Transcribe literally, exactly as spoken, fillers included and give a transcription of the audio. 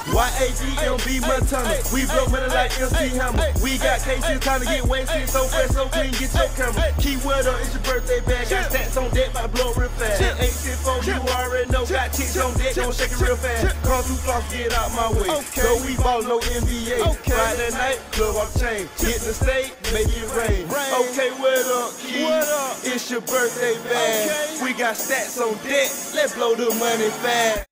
Y A D M B Montana. We blow money like M C Hammer. We got cases, time to get wasted. So fresh, so clean, get your camera. Keyword on, it's your birthday bag. Got stats on deck, my blow real fast. Ain't shit for you already know. Got chicks on deck, gon' shake it real fast. Come through floss, get out my way. So we ball no N B A. Friday night, club off chain. Hit the state, make it rain. Okay, what up, kid? It's your birthday bag. We got stats on deck. Let's blow the money fast.